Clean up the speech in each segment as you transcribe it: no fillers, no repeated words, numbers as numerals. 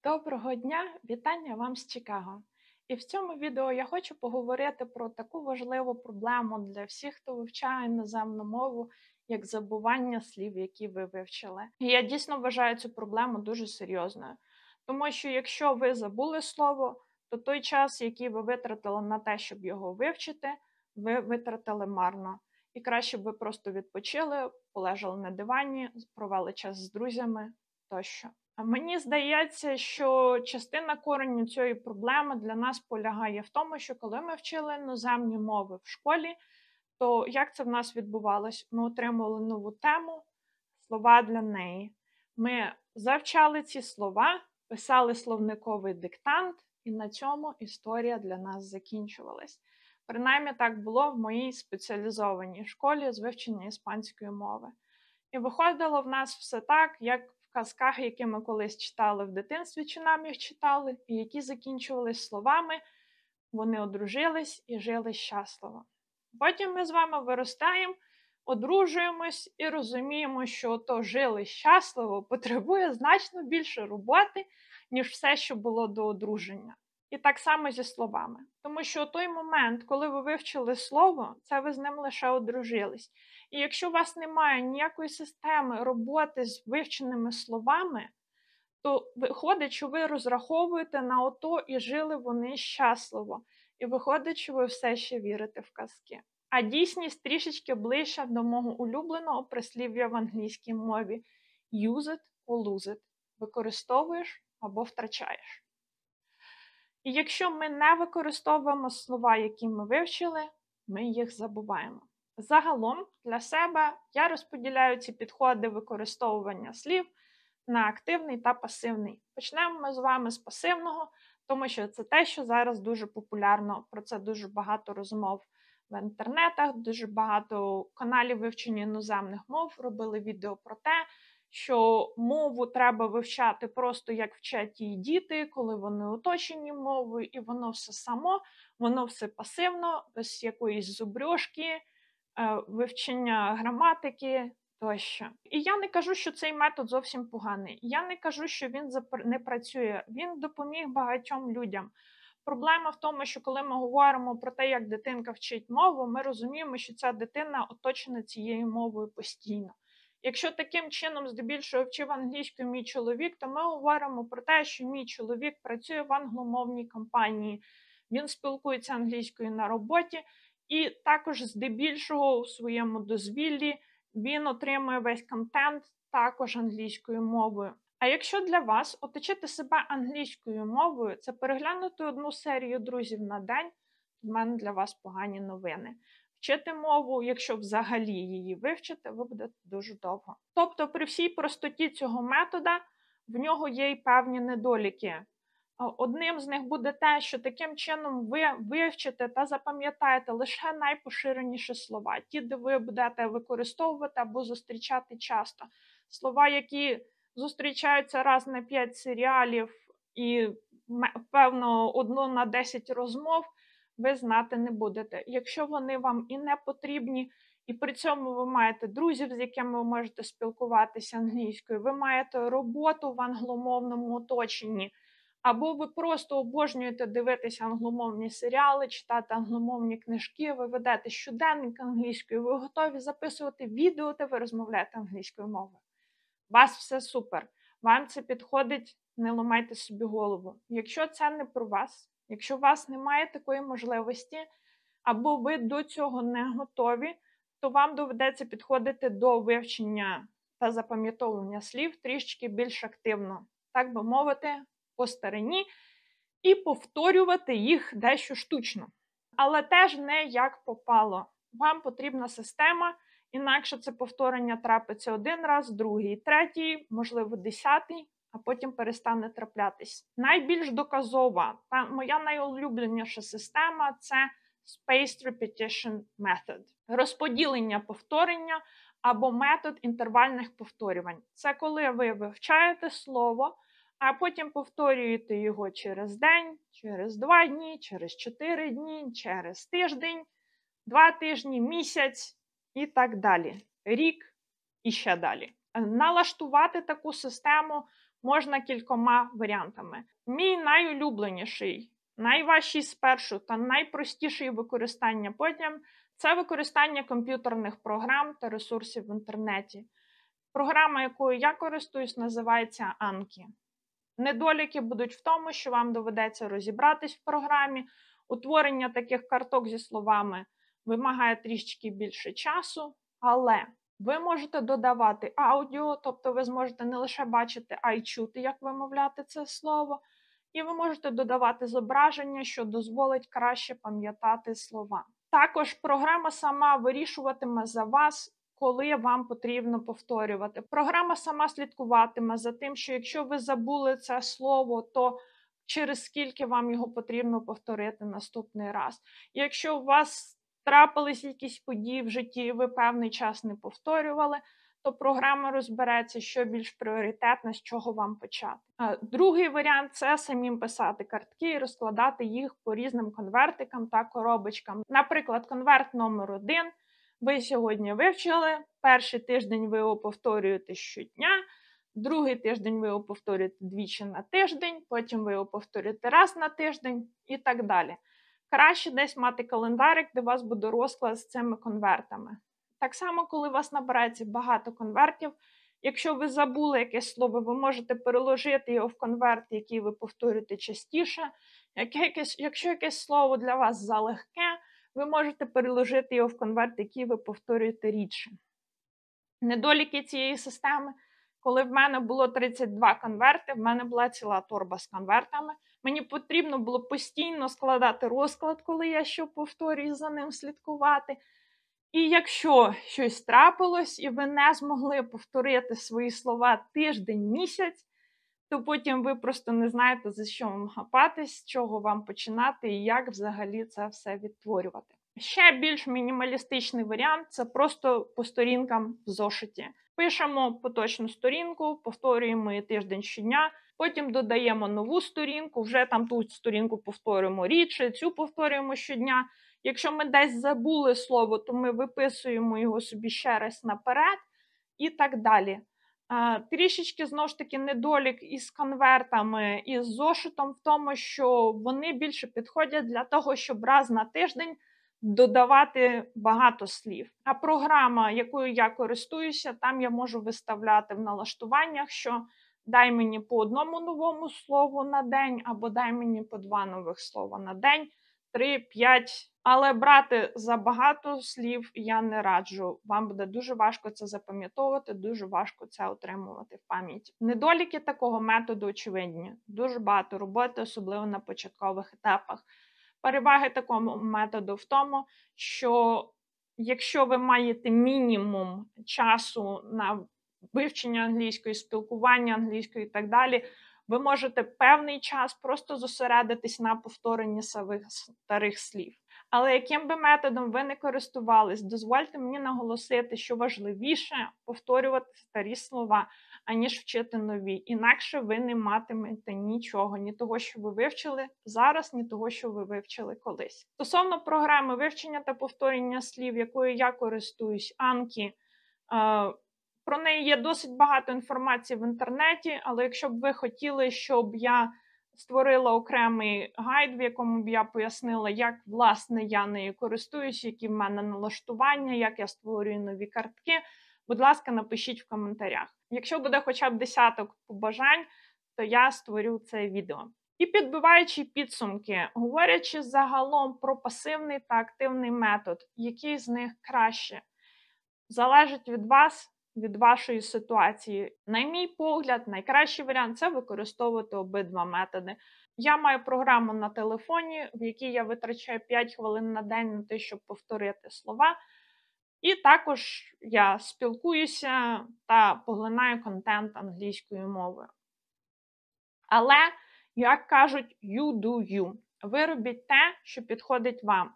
Доброго дня! Вітання вам з Чикаго! І в цьому відео я хочу поговорити про таку важливу проблему для всіх, хто вивчає іноземну мову, як забування слів, які ви вивчили. І я дійсно вважаю цю проблему дуже серйозною. Тому що якщо ви забули слово, то той час, який ви витратили на те, щоб його вивчити, ви витратили марно. І краще б ви просто відпочили, полежали на дивані, провели час з друзями тощо. Мені здається, що частина кореню цієї проблеми для нас полягає в тому, що коли ми вчили іноземні мови в школі, то як це в нас відбувалось? Ми отримували нову тему, слова для неї. Ми завчали ці слова, писали словниковий диктант, і на цьому історія для нас закінчувалась. Принаймні так було в моїй спеціалізованій школі з вивчення іспанської мови. І виходило в нас все так, як в казках, які ми колись читали в дитинстві, чи нам їх читали, і які закінчувались словами «вони одружились і жили щасливо». Потім ми з вами виростаємо, одружуємось і розуміємо, що то «жили щасливо» потребує значно більше роботи, ніж все, що було до одруження. І так само зі словами. Тому що той момент, коли ви вивчили слово, це ви з ним лише одружились. І якщо у вас немає ніякої системи роботи з вивченими словами, то виходить, що ви розраховуєте на ото і жили вони щасливо. І виходить, що ви все ще вірите в казки. А дійсність трішечки ближча до мого улюбленого прислів'я в англійській мові «use it or lose it» – використовуєш або втрачаєш. І якщо ми не використовуємо слова, які ми вивчили, ми їх забуваємо. Загалом, для себе я розподіляю ці підходи використовування слів на активний та пасивний. Почнемо ми з вами з пасивного, тому що це те, що зараз дуже популярно, про це дуже багато розмов в інтернетах, дуже багато каналів вивчення іноземних мов робили відео про те, що мову треба вивчати просто як вчать її діти, коли вони оточені мовою, і воно все само, воно все пасивно, без якоїсь зубрьошки, вивчення граматики тощо. І я не кажу, що цей метод зовсім поганий. Я не кажу, що він не працює. Він допоміг багатьом людям. Проблема в тому, що коли ми говоримо про те, як дитинка вчить мову, ми розуміємо, що ця дитина оточена цією мовою постійно. Якщо таким чином здебільшого вчив англійську мій чоловік, то ми говоримо про те, що мій чоловік працює в англомовній компанії, він спілкується англійською на роботі, і також здебільшого у своєму дозвіллі він отримує весь контент також англійською мовою. А якщо для вас оточити себе англійською мовою – це переглянути одну серію друзів на день, в мене для вас погані новини. Вчити мову, якщо взагалі її вивчите, ви будете дуже довго. Тобто при всій простоті цього метода в нього є й певні недоліки. Одним з них буде те, що таким чином ви вивчите та запам'ятаєте лише найпоширеніші слова. Ті, де ви будете використовувати або зустрічати часто. Слова, які зустрічаються раз на 5 серіалів і, певно, 1 на 10 розмов, ви знати не будете. Якщо вони вам і не потрібні, і при цьому ви маєте друзів, з якими ви можете спілкуватися англійською, ви маєте роботу в англомовному оточенні, або ви просто обожнюєте дивитися англомовні серіали, читати англомовні книжки, ви ведете щоденник англійською, ви готові записувати відео, де ви розмовляєте англійською мовою. У вас все супер. Вам це підходить, не ламайте собі голову. Якщо це не про вас, якщо у вас немає такої можливості, або ви до цього не готові, то вам доведеться підходити до вивчення та запам'ятовування слів трішки більш активно, так би мовити, по старині, і повторювати їх дещо штучно. Але теж не як попало. Вам потрібна система, інакше це повторення трапиться 1 раз, 2, 3, можливо 10, а потім перестане траплятись. Найбільш доказова та моя найулюбленіша система – це Spaced Repetition Method. Розподілення повторення або метод інтервальних повторювань. Це коли ви вивчаєте слово, а потім повторюєте його через день, через 2 дні, через 4 дні, через тиждень, 2 тижні, місяць і так далі. Рік і ще далі. Налаштувати таку систему можна кількома варіантами. Мій найулюбленіший, найважчий спершу та найпростіший використання потім – це використання комп'ютерних програм та ресурсів в інтернеті. Програма, якою я користуюсь, називається Anki. Недоліки будуть в тому, що вам доведеться розібратись в програмі. Утворення таких карток зі словами вимагає трішки більше часу, але ви можете додавати аудіо, тобто ви зможете не лише бачити, а й чути, як вимовляти це слово. І ви можете додавати зображення, що дозволить краще пам'ятати слова. Також програма сама вирішуватиме за вас, коли вам потрібно повторювати. Програма сама слідкуватиме за тим, що якщо ви забули це слово, то через скільки вам його потрібно повторити наступний раз. Якщо у вас трапились якісь події в житті, і ви певний час не повторювали, то програма розбереться, що більш пріоритетно, з чого вам почати. Другий варіант – це самим писати картки і розкладати їх по різним конвертикам та коробочкам. Наприклад, конверт номер 1 ви сьогодні вивчили, перший тиждень ви його повторюєте щодня, другий тиждень ви його повторюєте двічі на тиждень, потім ви його повторюєте раз на тиждень і так далі. Краще десь мати календарик, де у вас буде розклад з цими конвертами. Так само, коли у вас набирається багато конвертів, якщо ви забули якесь слово, ви можете переложити його в конверт, який ви повторюєте частіше. Якщо якесь слово для вас залегке, ви можете переложити його в конверт, який ви повторюєте рідше. Недоліки цієї системи. Коли в мене було 32 конверти, в мене була ціла торба з конвертами. Мені потрібно було постійно складати розклад, коли я що повторюю, за ним слідкувати. І якщо щось трапилось, і ви не змогли повторити свої слова тиждень, місяць, то потім ви просто не знаєте, за що вам хапатись, з чого вам починати і як взагалі це все відтворювати. Ще більш мінімалістичний варіант – це просто по сторінкам в зошиті. Пишемо поточну сторінку, повторюємо її тиждень щодня, потім додаємо нову сторінку, вже там ту сторінку повторюємо рідше, цю повторюємо щодня. Якщо ми десь забули слово, то ми виписуємо його собі ще раз наперед і так далі. Трішечки, знову ж таки, недолік із конвертами, і з зошитом в тому, що вони більше підходять для того, щоб раз на тиждень додавати багато слів. А програма, якою я користуюся, там я можу виставляти в налаштуваннях, що дай мені по одному новому слову на день, або дай мені по 2 нових слова на день, 3, 5. Але брати забагато слів я не раджу. Вам буде дуже важко це запам'ятовувати, дуже важко це отримувати в пам'яті. Недоліки такого методу очевидні. Дуже багато роботи, особливо на початкових етапах. Переваги такого методу в тому, що якщо ви маєте мінімум часу на вивчення англійської, спілкування англійської і так далі, ви можете певний час просто зосередитись на повторенні старих слів. Але яким би методом ви не користувались, дозвольте мені наголосити, що важливіше повторювати старі слова, аніж вчити нові. Інакше ви не матимете нічого, ні того, що ви вивчили зараз, ні того, що ви вивчили колись. Стосовно програми вивчення та повторення слів, якою я користуюсь, Anki, про неї є досить багато інформації в інтернеті, але якщо б ви хотіли, щоб я створила окремий гайд, в якому б я пояснила, як, власне, я нею користуюсь, які в мене налаштування, як я створюю нові картки, будь ласка, напишіть в коментарях. Якщо буде хоча б десяток побажань, то я створю це відео. І підбиваючи підсумки, говорячи загалом про пасивний та активний метод, який з них краще, залежить від вас, від вашої ситуації. На мій погляд, найкращий варіант – це використовувати обидва методи. Я маю програму на телефоні, в якій я витрачаю 5 хвилин на день на те, щоб повторити слова. І також я спілкуюся та поглинаю контент англійською мовою. Але, як кажуть, you do you. Ви робіть те, що підходить вам.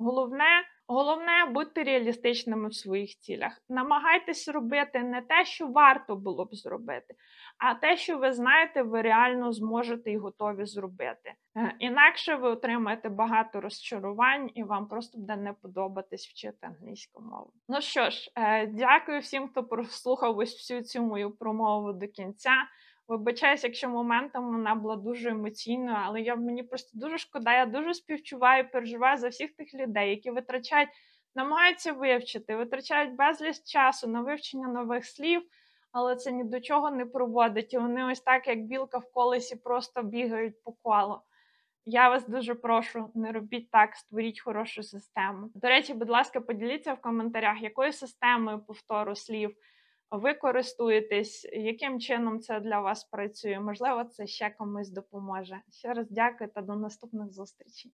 Головне бути реалістичними в своїх цілях. Намагайтесь робити не те, що варто було б зробити, а те, що ви знаєте, ви реально зможете і готові зробити. Інакше ви отримаєте багато розчарувань і вам просто буде не подобатись вчити англійську мову. Ну що ж, дякую всім, хто прослухав ось всю цю мою промову до кінця. Вибачаюсь, якщо моментом вона була дуже емоційною, але мені просто дуже шкода, я дуже співчуваю, переживаю за всіх тих людей, які намагаються вивчити, витрачають безліч часу на вивчення нових слів, але це ні до чого не приводить. І вони ось так, як білка в колесі, просто бігають по колу. Я вас дуже прошу, не робіть так, створіть хорошу систему. До речі, будь ласка, поділіться в коментарях, якою системою повтору слів ви користуєтесь, яким чином це для вас працює. Можливо, це ще комусь допоможе. Ще раз дякую та до наступних зустрічей.